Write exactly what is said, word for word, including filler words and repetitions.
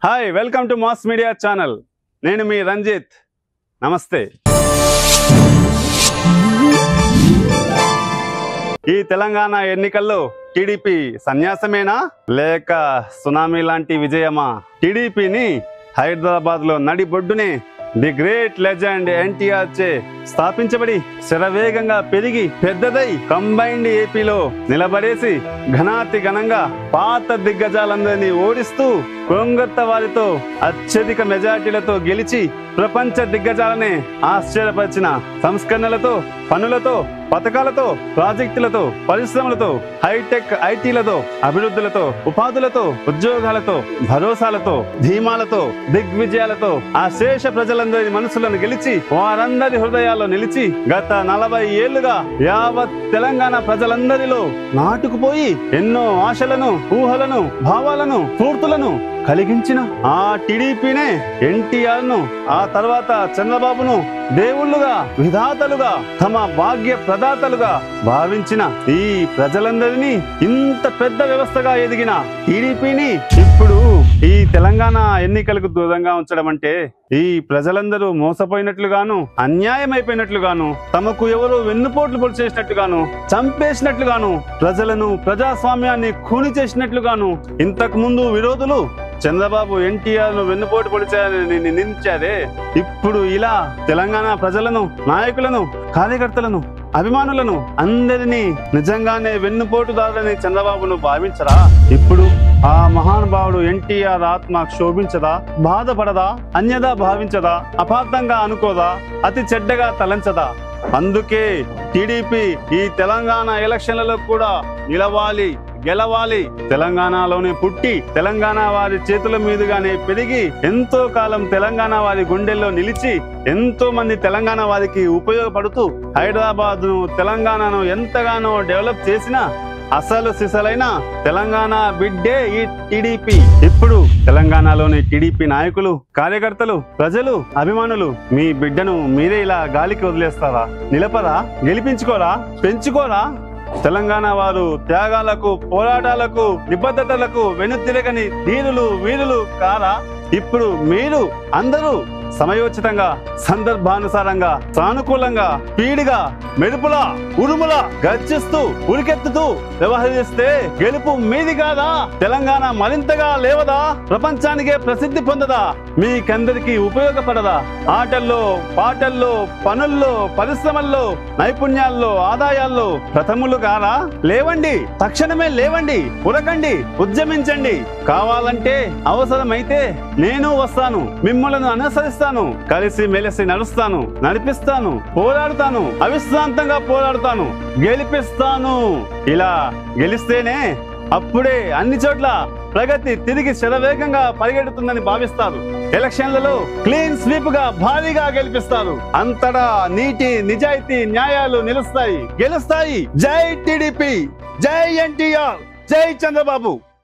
Hi welcome to mass media channel. నేను మీ రంజిత్. నమస్తే. ఈ తెలంగాణ ఎన్నికల్లో టీడీపీ సన్యాసమేనా లేక సునామీ లాంటి విజయమా? టీడీపీని హైదరాబాద్ లో నడిబొడ్డునే ది గ్రేట్ లెజెండ్ ఎన్టీఆర్ చే స్థాపించబడి శరవేగంగా పెరిగి పెద్దదై కంబైన్డ్ ఏపీలో నిలబడేసి ఘనాతి ఘనంగా పాత దిగ్గజాలందరినీ ఓడిస్తూ కొంగొత్త వారితో అత్యధిక మెజార్టీలతో గెలిచి ప్రపంచ దిగ్గజాలనే ఆశ్చర్యపరిచిన సంస్కరణలతో, పనులతో, పథకాలతో, ప్రాజెక్టులతో, పరిశ్రమలతో, హైటెక్ ఐటీలతో, అభివృద్ధులతో, ఉపాధులతో, ఉద్యోగాలతో, భరోసాలతో, ధీమాలతో, దిగ్విజయాలతో ఆ శేష ప్రజలందరి మనసులను గెలిచి వారందరి హృదయాల్లో నిలిచి గత నలభై ఏళ్లుగా యావత్ తెలంగాణ ప్రజలందరిలో నాటుకుపోయి ఎన్నో ఆశలను, ఊహలను, భావాలను, స్ఫూర్తులను కలిగించిన ఆ టీడీపీనే ఎన్టీఆర్ ను, ఆ తర్వాత చంద్రబాబును దేవుళ్ళుగా, విధాతలుగా, తమ భాగ్య ప్రదాతలుగా భావించిన ఈ ప్రజలందరినీ ఇంత పెద్ద వ్యవస్థగా ఎదిగిన టీడీపీని ఇప్పుడు ఈ తెలంగాణ ఎన్నికలకు దూరంగా ఉంచడం అంటే ఈ ప్రజలందరూ మోసపోయినట్లుగాను, అన్యాయమైపోయినట్లుగాను, తమకు ఎవరు వెన్నుపోట్లు పొడి చేసినట్లుగాను, చంపేసినట్లుగాను, ప్రజలను, ప్రజాస్వామ్యాన్ని ఖూని చేసినట్లుగాను ఇంతకు ముందు విరోధులు చంద్రబాబు ఎన్టీఆర్ ను వెన్నుపోటు పొడిచారని నిందించారే, ఇప్పుడు ఇలా తెలంగాణ ప్రజలను, నాయకులను, కార్యకర్తలను, అభిమానులను అందరినీ నిజంగానే వెన్నుపోటుదారులని చంద్రబాబును భావించరా? ఇప్పుడు ఆ మహానుభావుడు ఎన్టీఆర్ ఆత్మ క్షోభించదా? బాధపడదా? అన్యదా భావించదా? అపార్థంగా అనుకోదా? అతి చెడ్డగా తలంచదా? అందుకే టీడీపీ ఈ తెలంగాణ ఎలక్షన్లలో కూడా నిలవాలి, గెలవాలి. తెలంగాణలోనే పుట్టి తెలంగాణ వారి చేతుల మీదుగానే పెరిగి ఎంతో కాలం తెలంగాణ వారి గుండెల్లో నిలిచి ఎంతో మంది తెలంగాణ వారికి ఉపయోగపడుతూ హైదరాబాద్ ను, తెలంగాణను ఎంతగానో డెవలప్ చేసిన అసలు సిసలైన తెలంగాణ బిడ్డే ఈ టీడీపీ. ఇప్పుడు తెలంగాణలోని టీడీపీ నాయకులు, కార్యకర్తలు, ప్రజలు, అభిమానులు మీ బిడ్డను మీరే ఇలా గాలికి వదిలేస్తారా? నిలపరా? గెలిపించుకోరా? పెంచుకోరా? తెలంగాణ వారు త్యాగాలకు, పోరాటాలకు, నిబద్ధతలకు వెనుతిరగని ధీరులు, వీరులు కారా? ఇప్పుడు మీరు అందరూ సమయోచితంగా, సందర్భానుసారంగా, సానుకూలంగా, పీడిగా, మెరుపులా, ఉరుములా గర్జిస్తూ, ఉరికెత్తుతూ వ్యవహరిస్తే గెలుపు మీది కాదా? తెలంగాణ మరింతగా లేవదా? ప్రపంచానికే ప్రసిద్ధి పొందదా? మీకందరికీ ఉపయోగపడదా? ఆటల్లో, పాటల్లో, పనుల్లో, పరిశ్రమల్లో, నైపుణ్యాల్లో, ఆదాయాల్లో ప్రథములు కారా? లేవండి, తక్షణమే లేవండి, ఉరకండి, ఉద్యమించండి. కావాలంటే అవసరమైతే నేను వస్తాను, మిమ్మల్ని అనుసరిస్తాను, కలిసి మెలిసి నడుస్తాను, నడిపిస్తాను, పోరాడుతాను, అవిశ్రాంతంగా పోరాడుతాను, గెలిపిస్తాను. ఇలా గెలిస్తేనే అప్పుడే అన్ని చోట్ల ప్రగతి తిరిగి శరవేగంగా పరిగెడుతుందని భావిస్తారు. ఎలక్షన్లలో క్లీన్ స్వీప్ గా భారీగా గెలిపిస్తారు. అంతటా నీతి, నిజాయితీ, న్యాయాలు నిలుస్తాయి, గెలుస్తాయి. జై టీడీపీ, జై ఎన్టీఆర్, జై చంద్రబాబు.